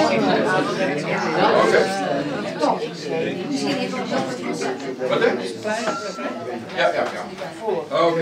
Wat hè? Ja. Oké.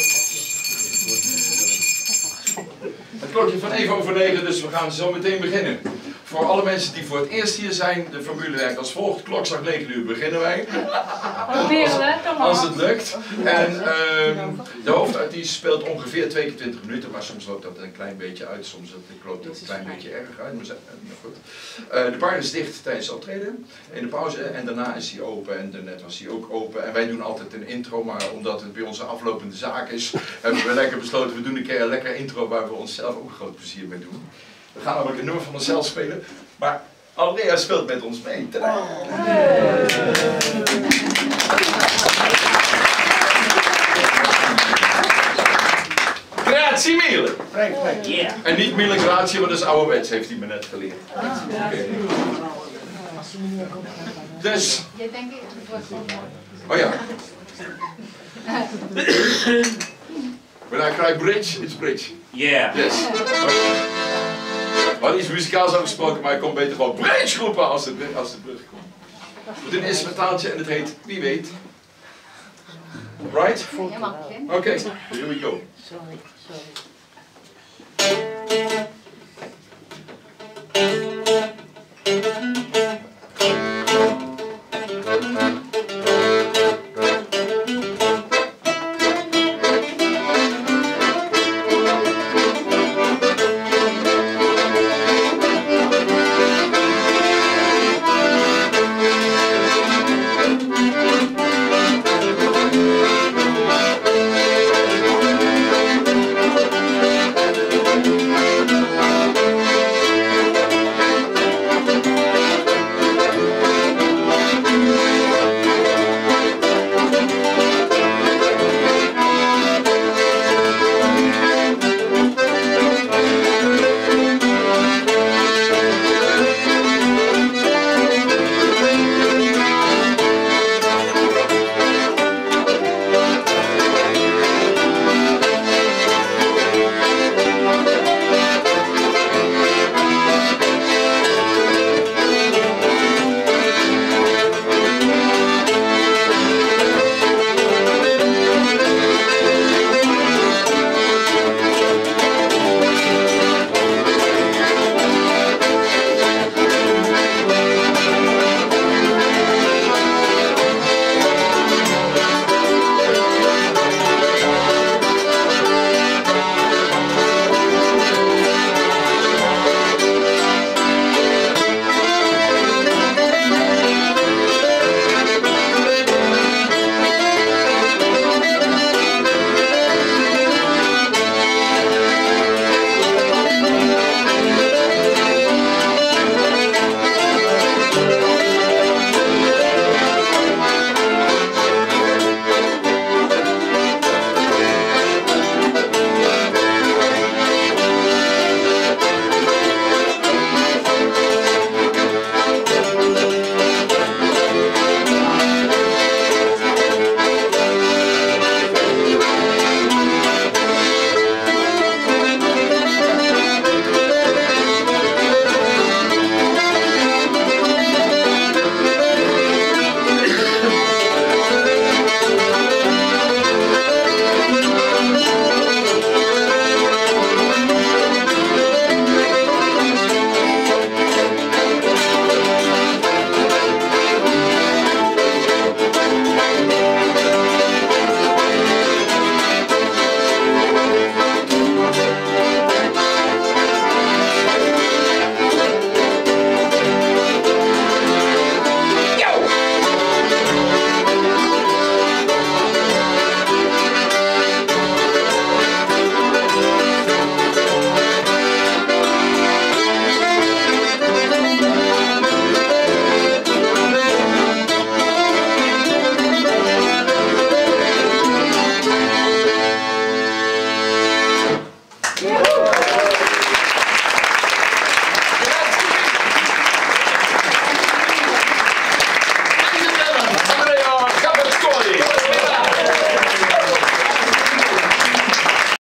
Het klokje van even over 9, dus we gaan zo meteen beginnen. Voor alle mensen die voor het eerst hier zijn, de formule werkt als volgt. Klokslag 9 uur beginnen wij. Als het lukt. En de hoofdartiest speelt ongeveer 2 keer 20 minuten, maar soms loopt dat een klein beetje uit, soms loopt dat een klein beetje erg uit. Maar goed. De bar is dicht tijdens het optreden, in de pauze, en daarna is hij open en daarnet was hij ook open. En wij doen altijd een intro, maar omdat het bij ons een aflopende zaak is, hebben we lekker besloten, we doen een keer een lekker intro waar we onszelf ook groot plezier mee doen. We gaan namelijk een nummer van onszelf spelen, maar Andrea speelt met ons mee. Grazie mille! Yeah. En niet mille grazie, want dat is ouderwets, heeft hij me net geleerd. Dus... Oh ja. When I cry bridge, it's bridge. Yeah. Yes. Wat is muzikaals uitgesproken, maar ik kon beter gewoon bridge roepen als de brug komt. We doen een instrumentaaltje en het heet Wie weet. Right? Oké, here we go. Sorry.